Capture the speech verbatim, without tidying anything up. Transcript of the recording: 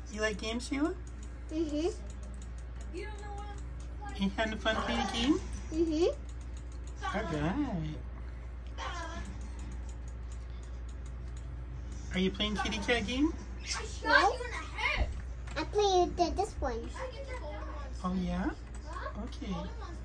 You like games, Sheila? Mm-hmm. You having fun playing a game? Mm-hmm. All right. Are you playing kitty cat game? No. I played the, this one. Oh yeah? Okay.